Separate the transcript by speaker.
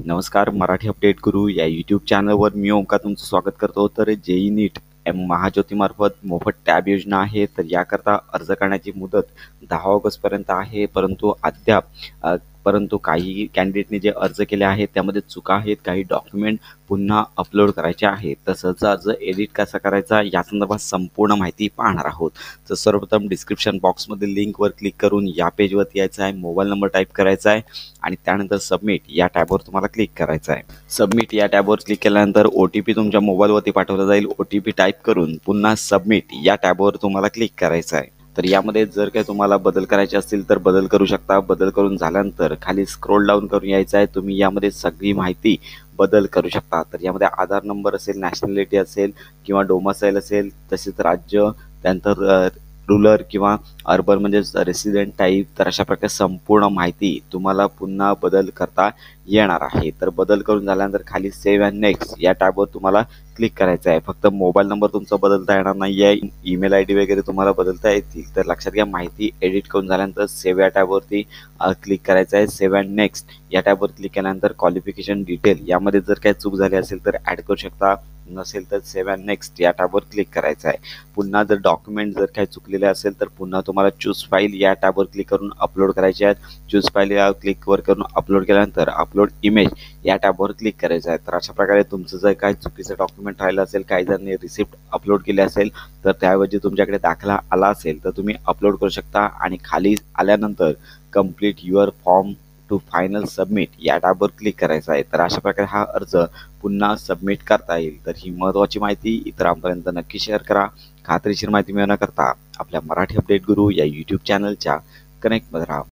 Speaker 1: नमस्कार. मराठी अपडेट गुरु या यूट्यूब चॅनलवर मी ओंकार तुमचं स्वागत करतो. तर जेई नीट महाज्योतीमार्फत मोफत टॅब योजना आहे. तर याकरता अर्ज करण्याची मुदत 10 ऑगस्टपर्यंत आहे. परंतु काही कॅन्डिडेटने जे अर्ज केले आहेत त्यामध्ये चुका आहेत. काही डॉक्युमेंट पुन्हा अपलोड करायचे आहेत. तसंच अर्ज एडिट कसा करायचा या संदर्भात संपूर्ण माहिती पाहणार आहोत. तर सर्वप्रथम डिस्क्रिप्शन बॉक्समधील लिंकवर क्लिक करून या पेजवरती यायचं आहे. मोबाईल नंबर टाईप करायचा आहे आणि त्यानंतर सबमिट या टॅबवर तुम्हाला क्लिक करायचं आहे. सबमिट या टॅबवर क्लिक केल्यानंतर OTP तुमच्या मोबाईलवरती पाठवला जाईल. OTP टाईप करून पुन्हा सबमिट या टॅबवर तुम्हाला क्लिक करायचं आहे. तर यामध्ये जर काही तुम्हाला बदल करायचे असतील तर बदल करू शकता. बदल करून झाल्यानंतर खाली स्क्रोल डाऊन करून यायचं आहे. तुम्ही यामध्ये सगळी माहिती बदल करू शकता. तर यामध्ये आधार नंबर असेल, नॅशनॅलिटी असेल किंवा डोमासाईल असेल, तसेच राज्य, त्यानंतर रुरल किंवा अर्बन म्हणजे रेसिडेंट टाईप. तर अशा प्रकारे संपूर्ण माहिती तुम्हाला पुन्हा बदल करता येणार आहे. तर बदल करून झाल्यानंतर खाली सेव्ह अँड नेक्स्ट या टॅबवर तुम्हाला क्लिक करायचं आहे. फक्त मोबाईल नंबर तुमचा बदलता येणार नाही आहे. ईमेल ID वगैरे तुम्हाला बदलता येतील. तर लक्षात घ्या, माहिती एडिट करून झाल्यानंतर सेव्ह या टॅबवरती क्लिक करायचं आहे. सेव्ह अँड नेक्स्ट या टॅबवर क्लिक केल्यानंतर क्वालिफिकेशन डिटेल यामध्ये जर काही चूक झाली असेल तर ॲड करू शकता. नसेल तर सेव्ह अँड नेक्स्ट या टॅबवर क्लिक करायचं आहे. पुन्हा जर डॉक्युमेंट जर काही चुकलेले असेल तर पुन्हा तुम्हाला चूज फाईल या टॅबवर क्लिक करून अपलोड करायचे आहेत. चूज फाईल या क्लिकवर करून अपलोड केल्यानंतर अपलोड इमेज या टॅबवर क्लिक करायचं आहे. तर अशा प्रकारे तुमचं जर काही चुकीचं डॉक्युमेंट राहिलं असेल, काही जणांनी रिसिप्ट अपलोड केली असेल तर त्याऐवजी तुमच्याकडे दाखला आला असेल तर तुम्ही अपलोड करू शकता आणि खाली आल्यानंतर complete your form to final submit या टॅबवर क्लिक करायचं आहे. तर अशा प्रकारे हा अर्ज पुन्हा सबमिट करता येईल. तर ही महत्त्वाची माहिती इतरांपर्यंत नक्की शेअर करा. खात्रीशीर माहिती मिळवण्याकरता आपल्या मराठी अपडेट गुरु या यूट्यूब चॅनलच्या कनेक्टमध्ये राहा.